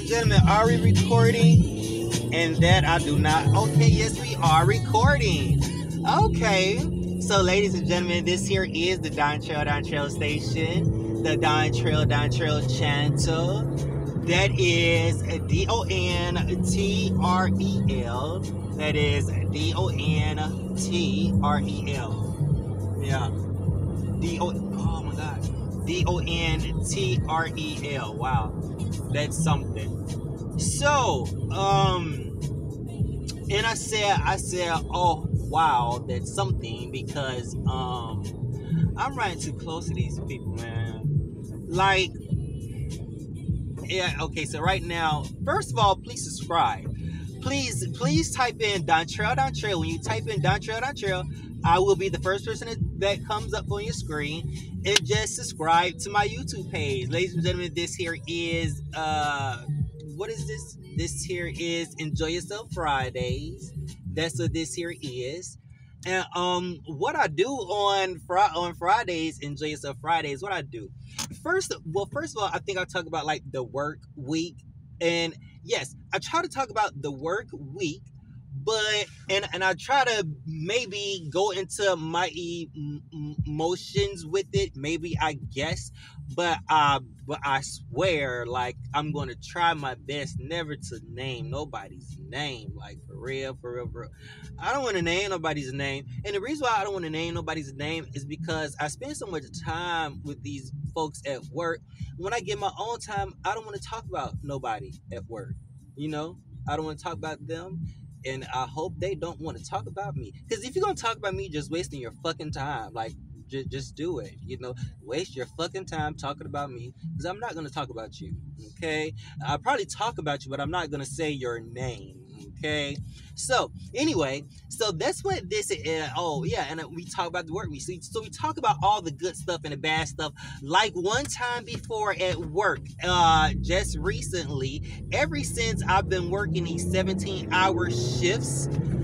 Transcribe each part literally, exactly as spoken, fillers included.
gentlemen, are we recording? And that I do not. Okay, yes, we are recording. Okay. So, ladies and gentlemen, this here is the Don Trail Don Trail station, the Don Trail Don Trail channel. That is D O N T R E L. That is D O N T R E L. Yeah. D O. Oh my God. D O N T R E L. Wow. That's something. So, um, and I said, I said, oh wow, that's something because um, I'm riding too close to these people, man. Like, yeah, okay. So right now, first of all, please subscribe. Please, please type in Don Trail Don Trail. When you type in Don Trail Don Trail, I will be the first person that, that comes up on your screen. And just subscribe to my YouTube page. Ladies and gentlemen, this here is, uh, what is this? This here is Enjoy Yourself Fridays. That's what this here is. And um, what I do on fr- on Fridays, Enjoy Yourself Fridays, what I do. First, well, first of all, I think I'll talk about like the work week. And yes, I try to talk about the work week. But, and, and I try to maybe go into my emotions with it, maybe, I guess, but, uh, but I swear, like, I'm going to try my best never to name nobody's name, like, for real, for real, for real. I don't want to name nobody's name, and the reason why I don't want to name nobody's name is because I spend so much time with these folks at work. When I get my own time, I don't want to talk about nobody at work, you know? I don't want to talk about them. And I hope they don't want to talk about me. Because if you're going to talk about me, just wasting your fucking time. Like, j- just do it. You know, waste your fucking time talking about me. Because I'm not going to talk about you. Okay? I'll probably talk about you, but I'm not going to say your name. Okay? So, anyway, so that's what this is. Uh, oh, yeah, and we talk about the work week. So, so we talk about all the good stuff and the bad stuff. Like one time before at work, uh, just recently, ever since I've been working these seventeen-hour shifts,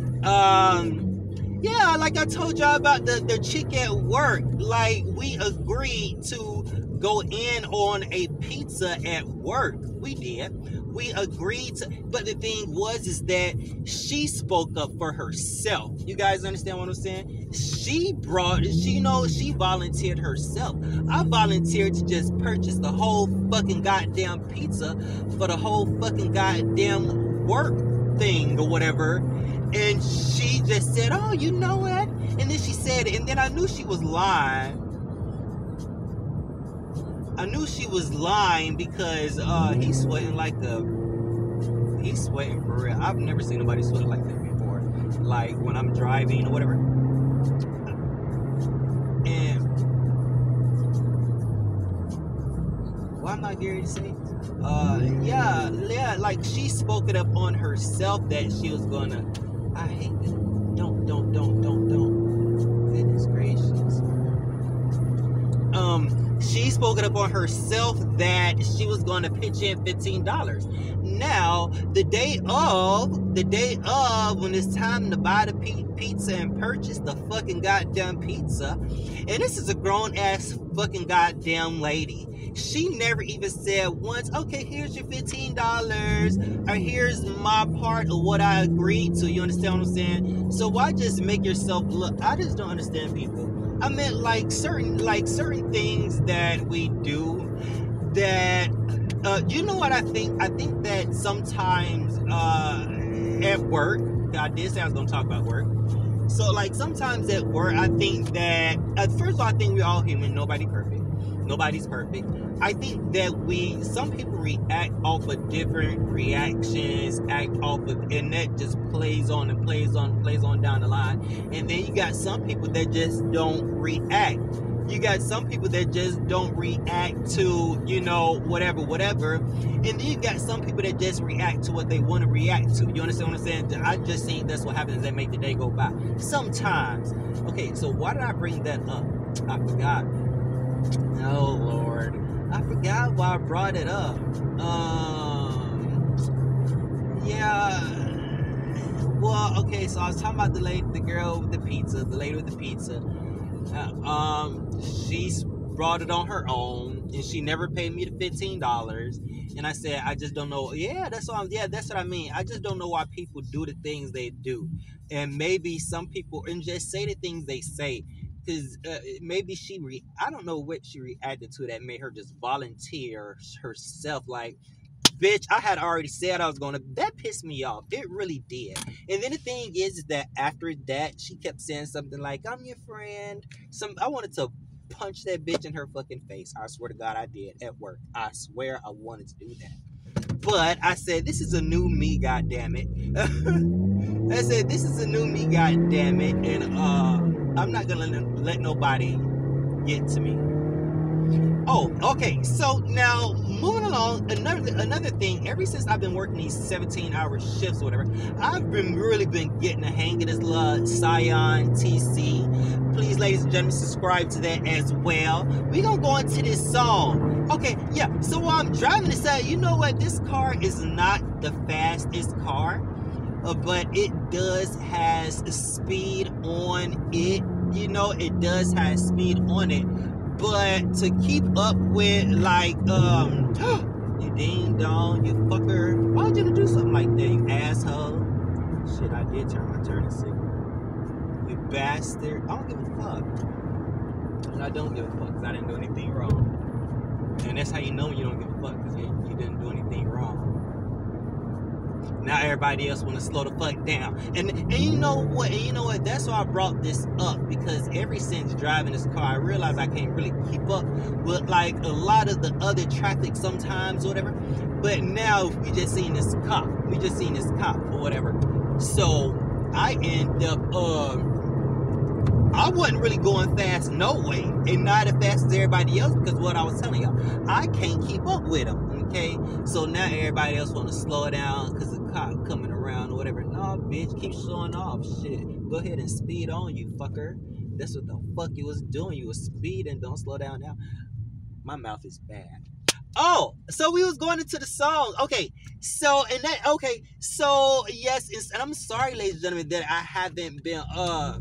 um, yeah, like I told y'all about the, the chick at work, like we agreed to go in on a pizza at work. We did. We agreed to, but the thing was is that she spoke up for herself. You guys understand what I'm saying? She brought, she you know, she volunteered herself. I volunteered to just purchase the whole fucking goddamn pizza for the whole fucking goddamn work thing or whatever. And she just said, oh, you know what? And then she said, and then I knew she was lying. I knew she was lying because uh, he's sweating like a... He's sweating for real. I've never seen nobody sweat like that before. Like when I'm driving or whatever. And... What am I going to say? Uh, yeah, yeah, like she spoke it up on herself that she was going to... I hate that. Don't, don't, don't, don't, don't. Goodness gracious. Um... She spoke it up on herself that she was going to pitch in fifteen dollars. Now, the day of, the day of, when it's time to buy the pizza and purchase the fucking goddamn pizza, and this is a grown-ass fucking goddamn lady. She never even said once, okay, here's your fifteen dollars, or here's my part of what I agreed to. You understand what I'm saying? So why just make yourself look? I just don't understand people. I meant like certain like certain things that we do that uh, you know what I think? I think that sometimes uh, at work, I did say I was gonna talk about work. So like sometimes at work, I think that uh, first of all, I think we're all human. Nobody perfect. Nobody's perfect. I think that we, some people react off of different reactions, act off of, and that just plays on and plays on, plays on down the line. And then you got some people that just don't react. You got some people that just don't react to, you know, whatever, whatever. And then you got some people that just react to what they want to react to. You understand what I'm saying? I just think that's what happens that make the day go by. Sometimes. Okay, so why did I bring that up? I forgot. Oh, Lord. I forgot why I brought it up. Um, yeah. Well, okay, so I was talking about the lady, the girl with the pizza, the lady with the pizza. Uh, um, she brought it on her own. and she never paid me the fifteen dollars. And I said, I just don't know. Yeah, that's what I'm, yeah, that's what I mean. I just don't know why people do the things they do. And maybe some people, and just say the things they say. Because uh, maybe she, re- I don't know what she reacted to that made her just volunteer herself. Like, bitch, I had already said I was going to, that pissed me off. It really did. And then the thing is, is that after that, she kept saying something like, I'm your friend. Some, I wanted to punch that bitch in her fucking face. I swear to God I did at work. I swear I wanted to do that. But I said, this is a new me, goddammit. I said, this is a new me, goddammit. And uh, I'm not going to let nobody get to me. Oh, okay. So now moving along, another another thing. Ever since I've been working these seventeen hour shifts or whatever, I've been really been getting the hang of this little Scion T C. Please, ladies and gentlemen, subscribe to that as well. We gonna go into this song. Okay, yeah. So while I'm driving this out, you know what? This car is not the fastest car, uh, but it does has speed on it. You know, it does have speed on it. But to keep up with, like, um, you ding dong, you fucker. Why would you do something like that, you asshole? Shit, I did turn my turning signal. You bastard. I don't give a fuck. And I don't give a fuck because I didn't do anything wrong. And that's how you know you don't give a fuck, because you, you didn't do anything wrong. Now everybody else want to slow the fuck down. And and you know what? And you know what? That's why I brought this up, because ever since driving this car, I realized I can't really keep up with like a lot of the other traffic sometimes or whatever. But now we just seen this cop. We just seen this cop or whatever. So I end up um I wasn't really going fast no way, and not as fast as everybody else, because what I was telling y'all, I can't keep up with them. Okay, so now everybody else want to slow down because the cop coming around or whatever. No, bitch, keep showing off. Shit, go ahead and speed on, you fucker. That's what the fuck you was doing. You was speeding. Don't slow down now. My mouth is bad. Oh, so we was going into the song. Okay, so and that okay, so yes, it's, and I'm sorry, ladies and gentlemen, that I haven't been uh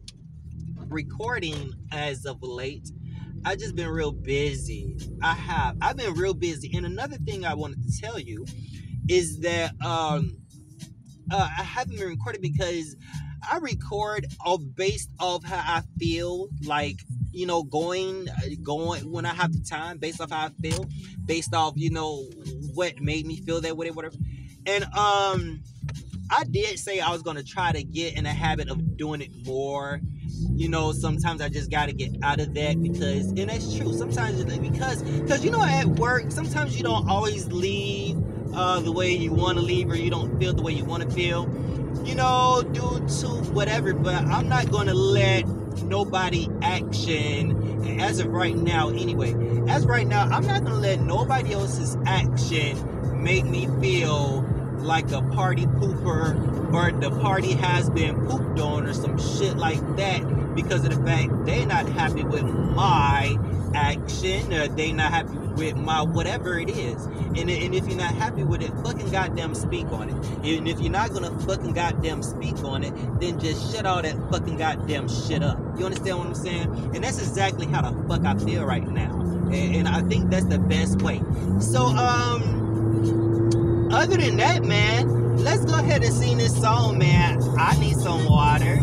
recording as of late. I just been real busy. I have. I've been real busy. And another thing I wanted to tell you is that um, uh, I haven't been recording because I record all based off how I feel. Like, you know, going, going when I have the time, based off how I feel, based off, you know, what made me feel that way, whatever. And um, I did say I was gonna try to get in a habit of doing it more. You know, sometimes I just got to get out of that because, and that's true, sometimes because, because, you know, at work, sometimes you don't always leave uh, the way you want to leave, or you don't feel the way you want to feel, you know, due to whatever. But I'm not going to let nobody action, as of right now anyway, as of right now, I'm not going to let nobody else's action make me feel like a party pooper, or the party has been pooped on, or some shit like that, because of the fact they not happy with my action, or they not happy with my whatever it is. And, and if you're not happy with it, fucking goddamn speak on it. And if you're not gonna fucking goddamn speak on it, then just shut all that fucking goddamn shit up. You understand what I'm saying? And that's exactly how the fuck I feel right now. And, and I think that's the best way. So, um... other than that, man, let's go ahead and sing this song, man. I need some water.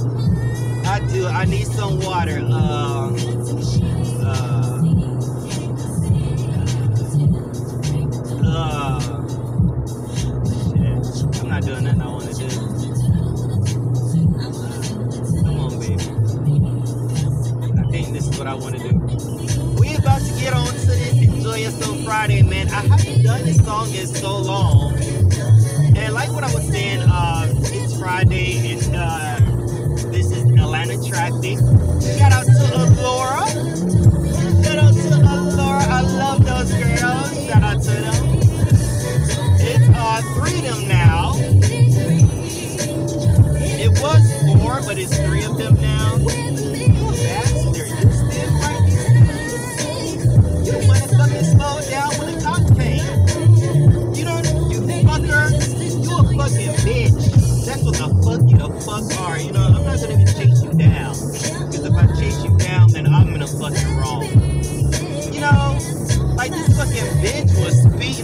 I do. I need some water. Uh, uh, uh, shit. I'm not doing nothing I want to do. Uh, come on, baby. I think this is what I want to do. We about to get on to this Enjoy Yourself Friday, man. I haven't done this song in so long. And like what I was saying, uh, it's Friday, and uh, this is Atlanta Traffic. Shout out to Allura. Shout out to Allura. I love those girls. Shout out to them. It's uh, three of them now. It was four, but it's three of them now. You a bastard. You still right here. You want to fucking slow down when the cop came. You don't, you fucker. You a fucking bitch. That's what the fuck you the fuck are. You know, I'm not gonna even chase you down. Because if I chase you down, then I'm gonna fucking wrong. You know?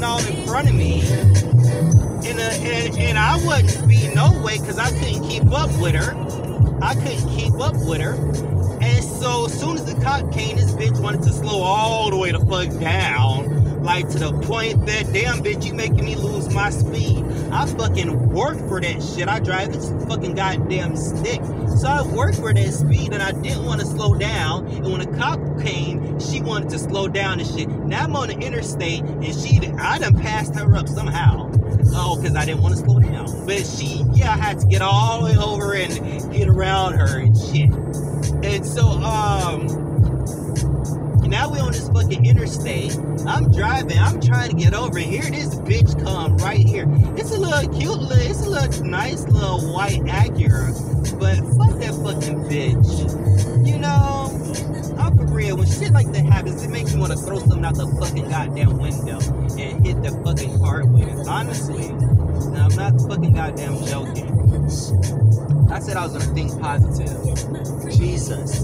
all in front of me. And, uh, and, and I wasn't speeding no way because I couldn't keep up with her. I couldn't keep up with her. And so as soon as the cop came, this bitch wanted to slow all the way the fuck down. Like to the point that, damn bitch, you making me lose my speed. I fucking work for that shit. I drive this fucking goddamn stick. So I worked for that speed and I didn't want to slow down. And when the cop came, she wanted to slow down and shit. Now I'm on the interstate and she, I done passed her up somehow. Oh, because I didn't want to slow down. But she, yeah, I had to get all the way over and get around her and shit. And so, um... now we on this fucking interstate. I'm driving. I'm trying to get over. Here this bitch come right here. It's a little cute little, it's a little nice little white Acura. But fuck that fucking bitch. You know, I'm for real. When shit like that happens, it makes me want to throw something out the fucking goddamn window and hit the fucking car with it. Honestly. Now, I'm not fucking goddamn joking. I said I was gonna think positive. Jesus.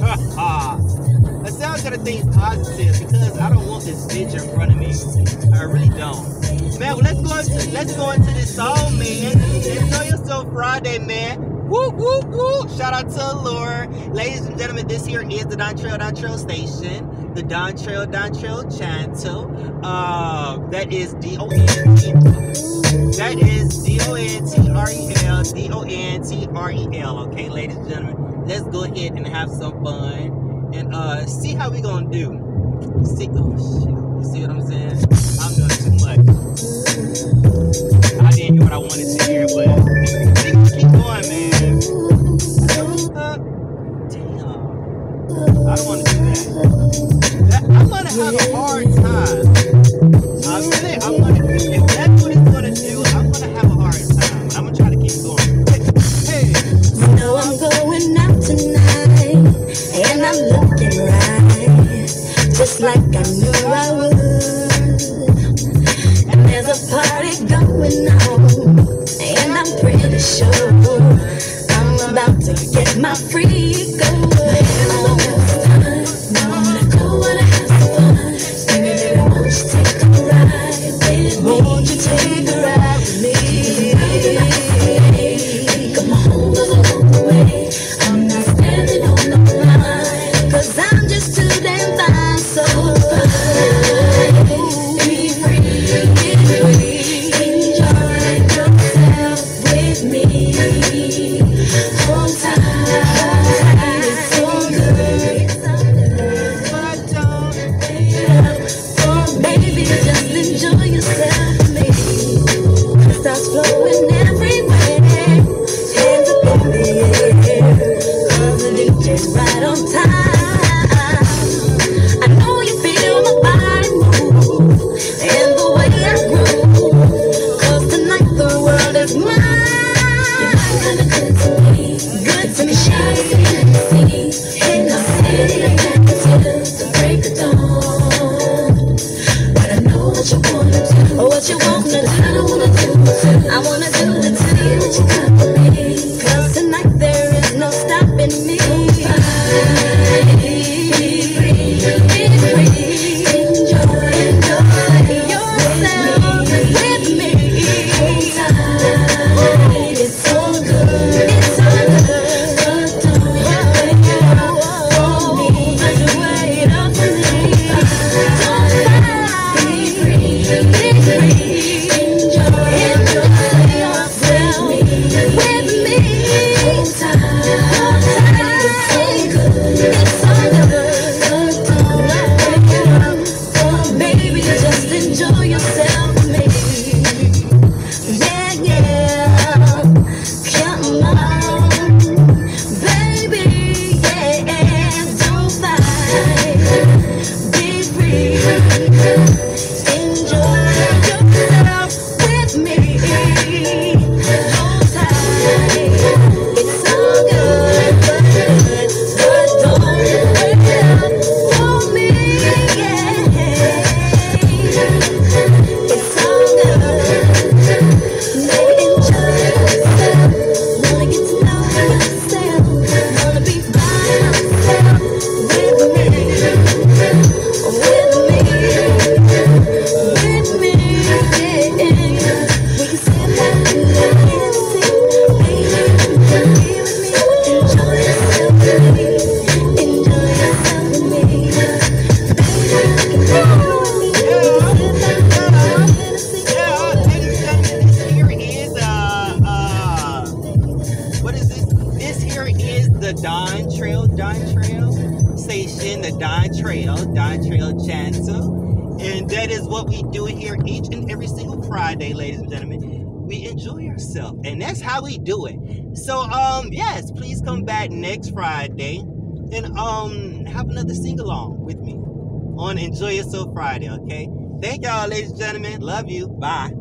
I said I was gonna think positive because I don't want this bitch in front of me. I really don't. Man, well, let's go into let's go into this song, man. Enjoy yourself Friday, man. Woo, woo, woo. Shout out to Allure. Ladies and gentlemen, this here is the Dontrell Dontrell Station. The Dontrell Dontrell Channel. Uh, that is D O N T. That is D O N T R E L. D O N T R E L. Okay, ladies and gentlemen, let's go ahead and have some fun and uh, see how we gonna do. See, oh shit. You see what I'm saying? I'm doing too much. I didn't hear what I wanted to hear, but keep going, man. Uh, damn. I don't want to do that. that. I'm gonna have a hard time. I really, I'm gonna. If that's what it's gonna do, I'm gonna have a hard time. But I'm gonna try to keep going. Hey, hey. You know I'm going out tonight, and I'm looking right, just like I knew I would. And there's a party going on, and I'm pretty sure I'm about to get my freak on. I wanna go, wanna have some fun. Baby, won't you take a ride with me? Won't you take a ride with me? Come home along the way. I'm not standing on the line, 'cause I'm just too damn fine, so fine. Be free, get free, enjoy yourself with me. Hold tight. Don Trail, Don Trail station, the Don Trail, Don Trail channel. And that is what we do here each and every single Friday, ladies and gentlemen. We enjoy ourselves, and that's how we do it. So, um, yes, please come back next Friday and um have another sing-along with me on Enjoy Yourself Friday, okay? Thank y'all, ladies and gentlemen. Love you. Bye.